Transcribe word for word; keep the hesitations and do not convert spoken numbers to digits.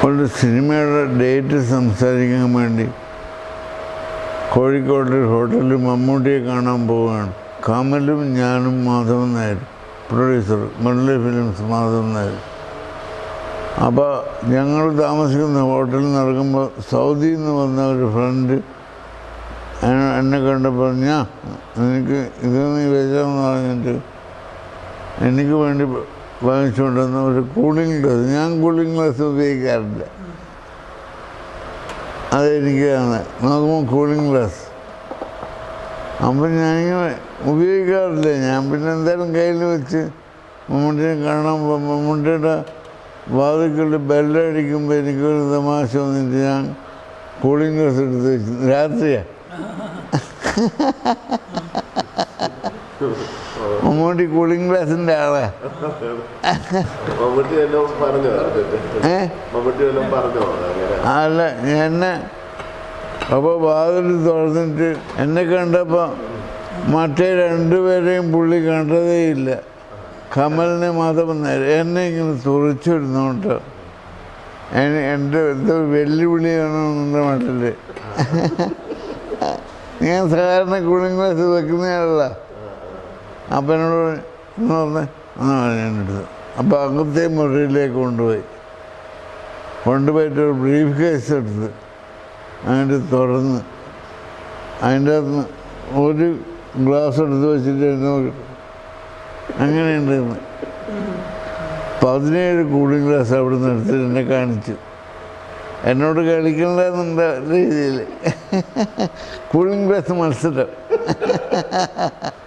ഒരു സിനിമയുടെ ഡേറ്റ് സംസാരിക്കാൻ വേണ്ടി കോഴിക്കോട് ഹോട്ടലിൽ മമ്മൂട്ടിയെ കാണാൻ പോവുകയാണ്. കമലും ഞാനും മാധവൻ നായർ, പ്രൊഡ്യൂസർ മുരളി ഫിലിംസ് മാധവൻ നായർ. അപ്പോൾ ഞങ്ങൾ താമസിക്കുന്ന ഹോട്ടലിൽ നടക്കുമ്പോൾ സൗദിയിൽ നിന്ന് വന്ന ഒരു ഫ്രണ്ട് എന്നെ കണ്ടപ്പോൾ ഞാൻ എനിക്ക് ഇത് നീ വെച്ചതെന്ന് പറഞ്ഞിട്ട് എനിക്ക് വേണ്ടി വാങ്ങിച്ചുകൊണ്ടുവന്ന ഒരു കൂളിംഗ് ഗ്ലാസ്. ഞാൻ കൂളിംഗ് ഗ്ലാസ് ഉപയോഗിക്കാറില്ല, അതെനിക്ക് തന്നെ നോക്കുമ്പോൾ കൂളിംഗ് ഗ്ലാസ്. അപ്പം ഞാനിങ്ങനെ ഉപയോഗിക്കാറില്ല. ഞാൻ പിന്നെ എന്തായാലും കയ്യിൽ വെച്ച് മമ്മൂട്ടിയെ കാണാൻ പോകുമ്പോൾ മമ്മൂട്ടിയുടെ വാതിൽക്കുള്ളിൽ ബെല്ലടിക്കുമ്പോൾ എനിക്കൊരു തമാശ വന്നിട്ട് ഞാൻ കൂളിംഗ് ഗ്ലാസ് എടുത്ത് വെച്ചു. രാത്രിയാണ് മമ്മൂട്ടി കൂളിംഗ് ഗ്ലാസിൻ്റെ ആളാ. അല്ല എന്നെ അപ്പോൾ വാതിൽ തുറന്നിട്ട് എന്നെ കണ്ടപ്പോൾ മറ്റേ രണ്ടുപേരെയും പുള്ളി കണ്ടതേയില്ല. കമലിനെ മാധവൻ നായർ എന്നെ ഇങ്ങനെ തുറച്ചിരുന്നോണ്ട് എൻ്റെ എന്തോ വെല്ലുവിളിയാണെന്നുള്ള മട്ടിൽ ഞാൻ സാധാരണ കൂളിംഗ് ഗ്ലാസ് വെക്കുന്നയാളല്ല. അപ്പം എന്നോട് എന്ന് പറഞ്ഞേ ആ ഞാനെടുത്ത്. അപ്പോൾ അകത്തെ മുറിയിലേക്ക് കൊണ്ടുപോയി കൊണ്ടുപോയിട്ട് ഒരു ബ്രീഫ് കേസ് എടുത്ത് അതിൻ്റെ തുറന്ന് അതിൻ്റെ അകത്ത് ഒരു ഗ്ലാസ് എടുത്ത് വെച്ചിട്ട് എന്നോട് അങ്ങനെയുണ്ടെന്ന് പതിനേഴ് കൂളിംഗ് ഗ്ലാസ് അവിടെ നിന്ന് എടുത്തിട്ട് എന്നെ കാണിച്ചു. എന്നോട് കളിക്കണ്ടെന്നുള്ള രീതിയിൽ കൂളിംഗ് ഗ്ലാസ് മത്സരം.